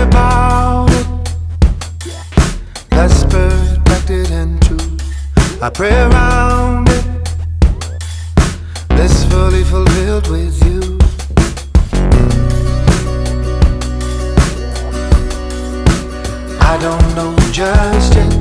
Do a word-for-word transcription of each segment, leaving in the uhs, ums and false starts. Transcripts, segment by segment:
about it, that's perfected and true. I pray around it, this fully fulfilled with you. I don't know just yet,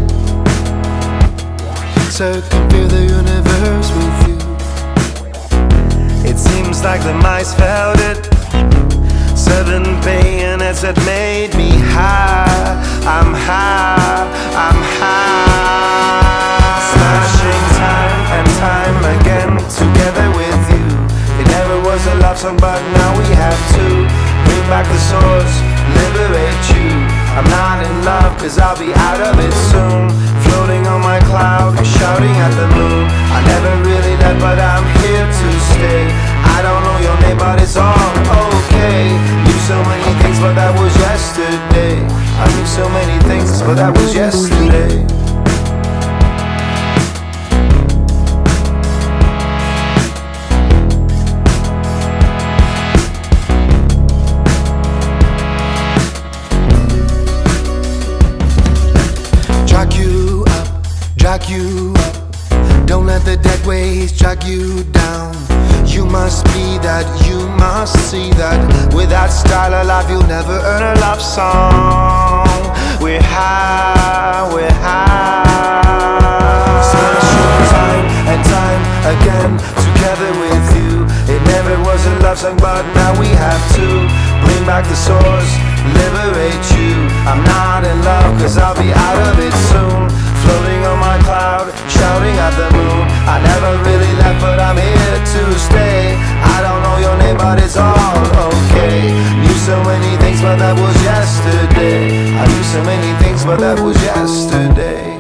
circumvent the universe with you. It seems like the mice felt it, seven bayonets that made me high. I'm high, I'm high. Smashing time and time again together with you. It never was a love song, but now we have to bring back the source, liberate you. I'm not in love, cause I'll be out of it soon. Floating on my cloud, shouting at the moon. I never really left, but I'm here to stay. I don't know your name, but it's all okay. Knew so many things, but that was yesterday. I knew so many things, but that was yesterday. Drag you up, drag you up. Don't let the dead waves drag you down. You must be that, you must see that. Without style of life, you'll never earn a love song. We're high, we're high. Smashing time and time again together with you. It never was a love song, but now we have to bring back the source, liberate you. I'm not in love, cause I'll be out of it soon. Floating on my cloud, shouting at the moon. I never really left, but I'm here to stay. I don't know your name, but it's all okay. Knew so many things, but that was yesterday. I knew so many things, but that was yesterday.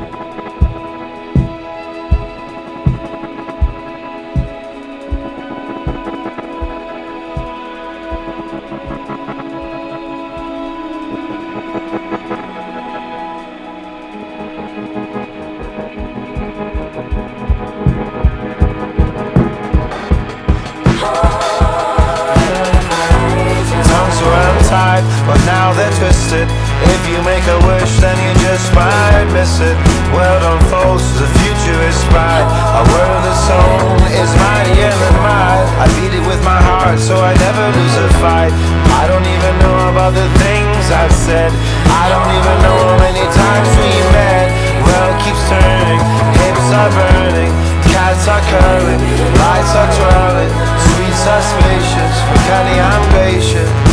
But now they're twisted. If you make a wish, then you just might miss it. World unfolds, the future is bright. A word of the soul is mightier than mine. I beat it with my heart, so I never lose a fight. I don't even know about the things I've said. I don't even know how many times we met. World keeps turning, hips are burning, cats are curling, lights are twirling, sweet suspicions, for Kenny I'm patient.